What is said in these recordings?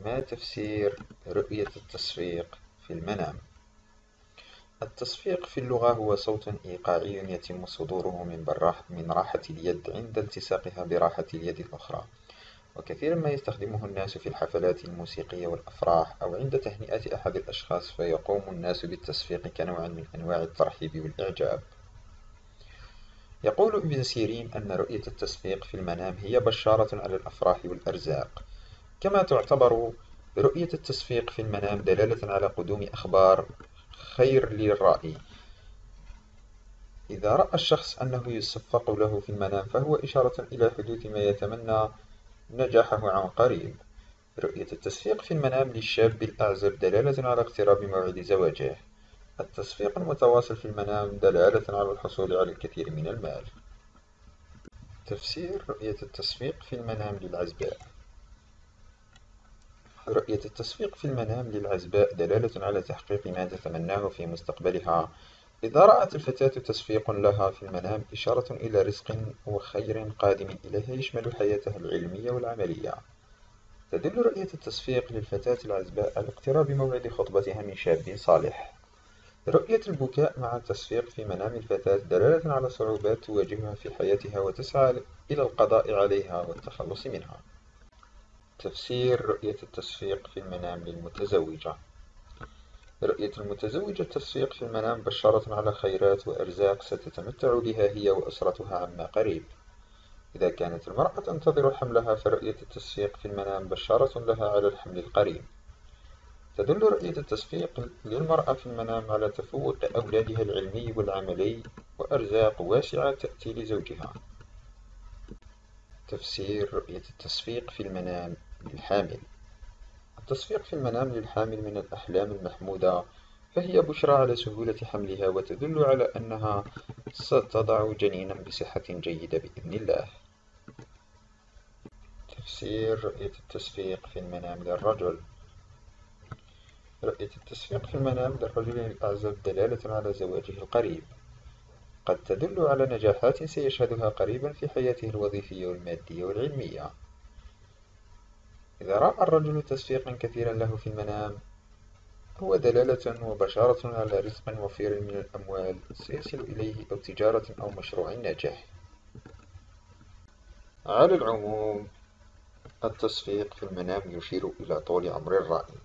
ما تفسير رؤية التصفيق في المنام؟ التصفيق في اللغة هو صوت إيقاعي يتم صدوره من راحة اليد عند التصاقها براحة اليد الأخرى، وكثيرا ما يستخدمه الناس في الحفلات الموسيقية والأفراح أو عند تهنئة أحد الأشخاص، فيقوم الناس بالتصفيق كنوع من أنواع الترحيب والإعجاب. يقول ابن سيرين أن رؤية التصفيق في المنام هي بشارة على الأفراح والأرزاق، كما تعتبر رؤية التصفيق في المنام دلالة على قدوم أخبار خير للرائي. إذا رأى الشخص أنه يصفق له في المنام فهو إشارة إلى حدوث ما يتمنى نجاحه عن قريب. رؤية التصفيق في المنام للشاب الأعزب دلالة على اقتراب موعد زواجه. التصفيق المتواصل في المنام دلالة على الحصول على الكثير من المال. تفسير رؤية التصفيق في المنام للعزباء. رؤية التصفيق في المنام للعزباء دلالة على تحقيق ما تتمناه في مستقبلها. إذا رأت الفتاة تصفيق لها في المنام إشارة إلى رزق وخير قادم إليها يشمل حياتها العلمية والعملية. تدل رؤية التصفيق للفتاة العزباء على اقتراب موعد خطبتها من شاب صالح. رؤية البكاء مع التصفيق في منام الفتاة دلالة على صعوبات تواجهها في حياتها وتسعى إلى القضاء عليها والتخلص منها. تفسير رؤية التصفيق في المنام للمتزوجة. رؤية المتزوجة التصفيق في المنام بشارة على خيرات وأرزاق ستتمتع بها هي وأسرتها عما قريب. إذا كانت المرأة تنتظر حملها فرؤية التصفيق في المنام بشارة لها على الحمل القريب. تدل رؤية التصفيق للمرأة في المنام على تفوق أولادها العلمي والعملي وأرزاق واسعة تأتي لزوجها. تفسير رؤية التصفيق في المنام للحامل. التصفيق في المنام للحامل من الأحلام المحمودة، فهي بشرى على سهولة حملها وتدل على أنها ستضع جنينا بصحة جيدة بإذن الله. تفسير رؤية التصفيق في المنام للرجل. رؤية التصفيق في المنام للرجل الأعزب دلالة على زواجه القريب، قد تدل على نجاحات سيشهدها قريبا في حياته الوظيفية والمادية والعلمية. إذا رأى الرجل تصفيقا كثيرا له في المنام هو دلالة وبشارة على رزق وفير من الأموال سيصل إليه أو تجارة أو مشروع ناجح. على العموم التصفيق في المنام يشير إلى طول عمر الرائي.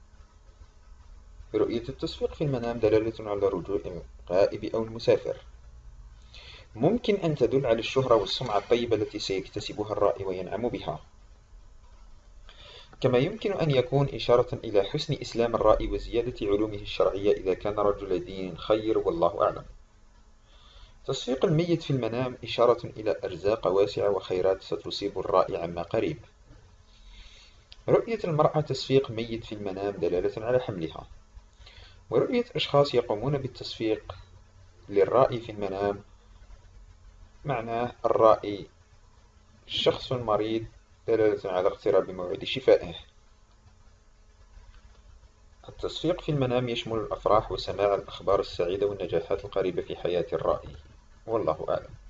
رؤية التصفيق في المنام دلالة على رجوع الغائب أو المسافر. ممكن أن تدل على الشهرة والسمعة الطيبة التي سيكتسبها الرائي وينعم بها، كما يمكن أن يكون إشارة إلى حسن إسلام الرائي وزيادة علومه الشرعية إذا كان رجل دين خير، والله أعلم. تصفيق الميت في المنام إشارة إلى أرزاق واسعة وخيرات ستصيب الرائي عما قريب. رؤية المرأة تصفيق ميت في المنام دلالة على حملها. ورؤية أشخاص يقومون بالتصفيق للرائي في المنام معناه الرائي شخص مريض دلالة على اقتراب موعد شفائه. التصفيق في المنام يشمل الأفراح وسماع الأخبار السعيدة والنجاحات القريبة في حياة الرائي، والله أعلم.